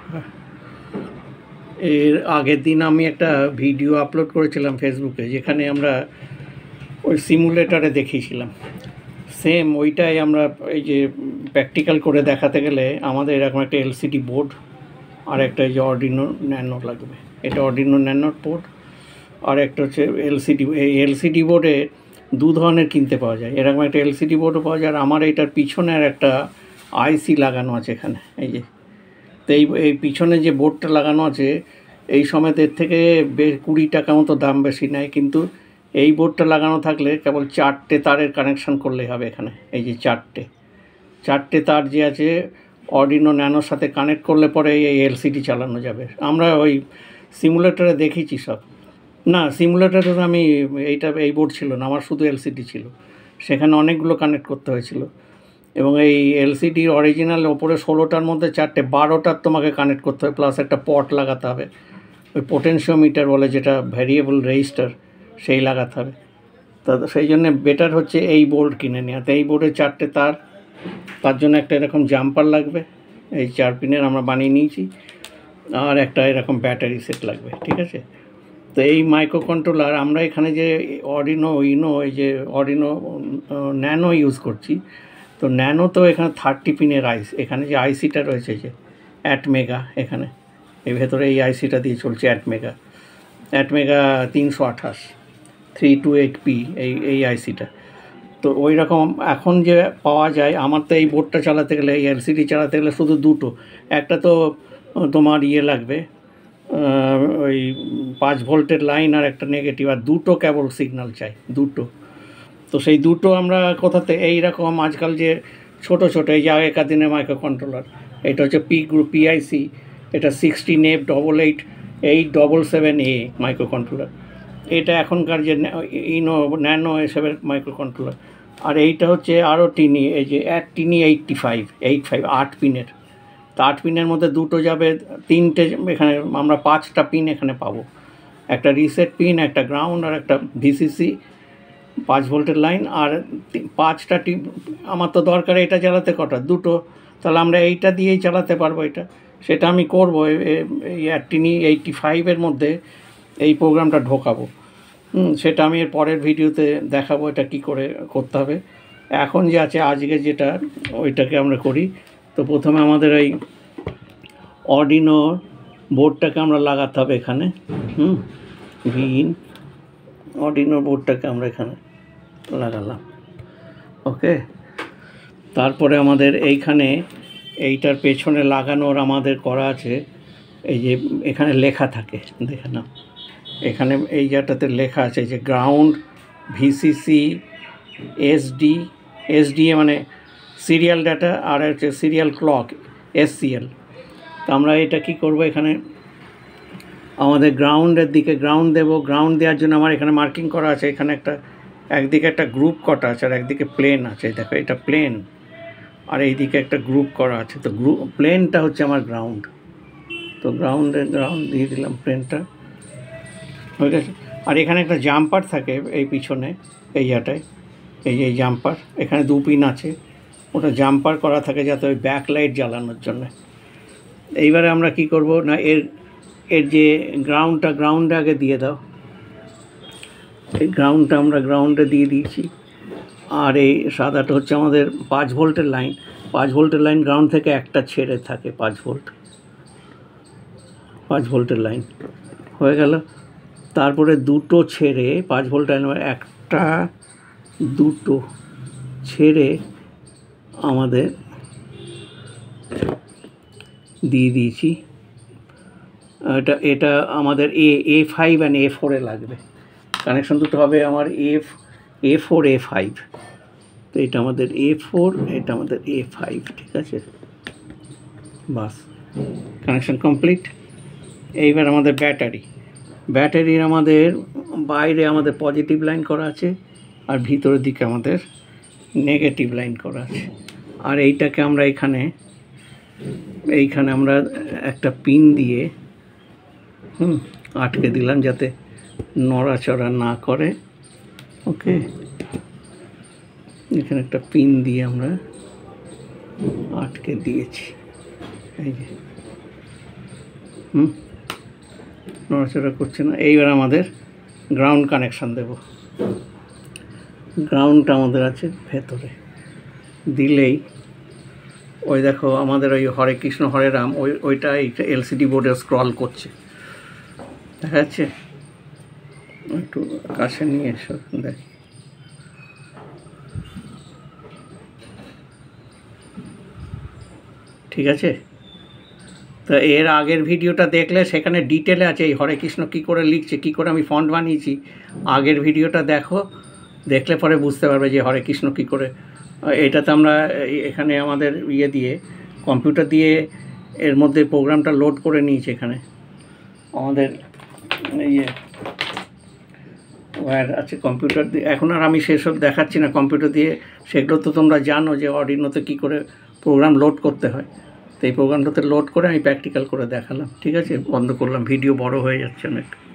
এর আগের দিন আমি একটা ভিডিও আপলোড করেছিলাম ফেসবুকে, যেখানে আমরা ওই সিমুলেটারে দেখিয়েছিলাম। সেম ওইটাই আমরা এই যে প্র্যাকটিক্যাল করে দেখাতে গেলে আমাদের এরকম একটা এলসিডি বোর্ড আর একটা এই যে অর্ডিনো ন্যানো লাগবে। এটা অর্ডিনো ন্যানোর বোর্ড, আর একটা হচ্ছে এলসিডি। এই এলসিডি বোর্ডে দু ধরনের কিনতে পাওয়া যায়, এরকম একটা এলসিডি বোর্ডও পাওয়া যায়। আর আমার এইটার পিছনের একটা আইসি লাগানো আছে এখানে, এই যে। তো এই পিছনে যে বোর্ডটা লাগানো আছে এই সমেত এর থেকে 20 টাকা মতো দাম বেশি নেয়, কিন্তু এই বোর্ডটা লাগানো থাকলে কেবল 4টে তারের কানেকশান করলেই হবে এখানে। এই যে 4টে তার যে আছে অর্ডিনো ন্যানোর সাথে কানেক্ট করলে পরে এই এলসিডি চালানো যাবে। আমরা ওই সিমুলেটরে দেখেছি সব। না, সিমুলেটরে আমি এই বোর্ড ছিল না, আমার শুধু এলসিডি ছিল। সেখানে অনেকগুলো কানেক্ট করতে হয়েছিল, এবং এই এলসিডির অরিজিনাল ওপরে 16টার মধ্যে 4টে 12টার তোমাকে কানেক্ট করতে হবে, প্লাস একটা পট লাগাতে হবে, ওই পোটেনশিওমিটার বলে, যেটা ভ্যারিয়েবল রেজিস্টার, সেই লাগাতে হবে। তা সেই জন্যে বেটার হচ্ছে এই বোর্ড কিনে নেওয়া। তো এই বোর্ডে 4টে তার জন্য একটা এরকম জাম্পার লাগবে, এই 4 পিনের আমরা বানিয়ে নিয়েছি, আর একটা এরকম ব্যাটারি সেট লাগবে, ঠিক আছে। তো এই মাইক্রো কন্ট্রোলার আমরা এখানে যে অর্ডিনো এই যে অর্ডিনো ন্যানো ইউজ করছি, তো ন্যানো তো এখানে 30 পিনের এখানে যে আইসিটা রয়েছে, যে অ্যাটমেগা, এখানে এই ভেতরে এই আইসিটা দিয়ে চলছে অ্যাটমেগা 328 328P এই আইসিটা। তো ওই রকম এখন যে পাওয়া যায়, আমার তো এই বোর্ডটা চালাতে গেলে, এই এলসিডি চালাতে গেলে শুধু দুটো, একটা তো তোমার লাগবে ওই 5 ভোল্টের লাইন আর একটা নেগেটিভ, আর দুটো কেবল সিগন্যাল চাই, দুটো। তো সেই দুটো আমরা কোথাতে, এইরকম আজকাল যে ছোট এই যে আগেকার দিনের মাইক্রো কন্ট্রোলার, এটা হচ্ছে পি গ্রুপ পিআইসি, এটা 16F88877A মাইক্রো কন্ট্রোলার। এটা এখনকার যে ন্যানো এসবের মাইক্রো কন্ট্রোলার। আর এইটা হচ্ছে আরও টিনি, এই যে টিনি 85 8 পিনের। তো 8 পিনের মধ্যে দুটো যাবে, 3টে এখানে আমরা 5টা পিন এখানে পাবো, একটা রিসেট পিন, একটা গ্রাউন্ড, আর একটা ভিসিসি 5 ভোল্টের লাইন, আর 5টা আমার তো দরকার এটা চালাতে কটা, দুটো। তাহলে আমরা এইটা দিয়েই চালাতে পারবো এটা, সেটা আমি করবো। এই টিনি 85-এর মধ্যে এই প্রোগ্রামটা ঢোকাবো। সেটা আমি এর পরের ভিডিওতে দেখাবো এটা কি করে করতে হবে। এখন যে আছে আজকে যেটা, ওইটাকে আমরা করি। তো প্রথমে আমাদের এই অর্ডিনো বোর্ডটাকে আমরা লাগাতে হবে এখানে। অর্ডিনো বোর্ডটাকে আমরা এখানে লাগালাম, ওকে। তারপরে আমাদের এইটার পেছনে লাগানোর আমাদের করা আছে, এই যে এখানে লেখা থাকে, দেখে নাও, এখানে এই জায়গাটাতে লেখা আছে যে গ্রাউন্ড, ভিসিসি, এসডিএ মানে সিরিয়াল ডাটা, আর হচ্ছে সিরিয়াল ক্লক, এসসিএল। তো আমরা এটা কি করব, এখানে আমাদের গ্রাউন্ডের দিকে গ্রাউন্ড দেব। গ্রাউন্ড দেওয়ার জন্য আমার এখানে মার্কিং করা আছে, এখানে একদিকে একটা গ্রুপ কটা আছে, আর একদিকে প্লেন আছে, দেখো এটা প্লেন, আর এইদিকে একটা গ্রুপ করা আছে। তো প্লেনটা হচ্ছে আমার গ্রাউন্ড। তো গ্রাউন্ড দিয়ে দিলাম প্লেনটা, হয়ে গেছে। আর এখানে একটা জাম্পার থাকে এই পিছনে, এই জায়গাটায়, এই জাম্পার, এখানে 2 পিন আছে, ওটা জাম্পার করা থাকে যাতে ওই ব্যাকলাইট জ্বালানোর জন্য। এইবারে আমরা কি করব না, এর যে গ্রাউন্ডে আগে দিয়ে দাও। এই গ্রাউন্ডটা আমরা গ্রাউন্ডে দিয়ে দিয়েছি। আর এই সাদাটা হচ্ছে আমাদের 5 ভোল্টের লাইন। 5 ভোল্টের লাইন গ্রাউন্ড থেকে একটা ছেড়ে থাকে, 5 ভোল্টের লাইন হয়ে গেল। তারপরে দুটো ছেড়ে 5 ভোল্ট লাইন, একটা দুটো ছেড়ে আমাদের দিয়ে দিয়েছি। এটা আমাদের A5 অ্যান্ড A4-এ লাগবে, কানেকশন দুটো হবে আমার A4 A5। তো এটা আমাদের A4, এটা আমাদের A5, ঠিক আছে, বাস কানেকশন কমপ্লিট। এইবার আমাদের ব্যাটারির আমাদের বাইরে আমাদের পজিটিভ লাইন করা আছে, আর ভিতরের দিকে আমাদের নেগেটিভ লাইন করা আছে। আর এইটাকে আমরা এইখানে আমরা একটা পিন দিয়ে আটকে দিলাম যাতে নড়াচড়া না করে, ওকে। এখানে একটা পিন দিয়ে আমরা আটকে দিয়েছি, এই যে নড়াচড়া করছে না। এইবার আমাদের গ্রাউন্ড কানেকশান দেব। গ্রাউন্ডটা আমাদের আছে ভেতরে, দিলেই ওই দেখো আমাদের ওই হরে কৃষ্ণ হরে রাম ওইটা এইটা এলসিডি বোর্ডে স্ক্রল করছে, দেখা যাচ্ছে? একটু কাছে নিয়ে এসো, দেখ। ঠিক আছে, তো এর আগের ভিডিওটা দেখলে সেখানে ডিটেলে আছে এই হরে কৃষ্ণ কী করে লিখছে, কী করে আমি ফন্ট বানিয়েছি। আগের ভিডিওটা দেখো, দেখলে পরে বুঝতে পারবে যে হরে কৃষ্ণ কী করে। এটাতে আমরা এখানে আমাদের ইয়ে দিয়ে কম্পিউটার দিয়ে এর মধ্যে প্রোগ্রামটা লোড করে নিয়েছি। এখানে আমাদের ইয়ে ওয়্যার আছে কম্পিউটার দিয়ে। এখন আর আমি সেসব দেখাচ্ছি না কম্পিউটার দিয়ে, সেগুলো তো তোমরা জানো যে অর্ডিনোতে কী করে প্রোগ্রাম লোড করতে হয়। তো এই প্রোগ্রামটাতে লোড করে আমি প্র্যাকটিক্যাল করে দেখালাম। ঠিক আছে, বন্ধ করলাম, ভিডিও বড় হয়ে যাচ্ছে অনেক।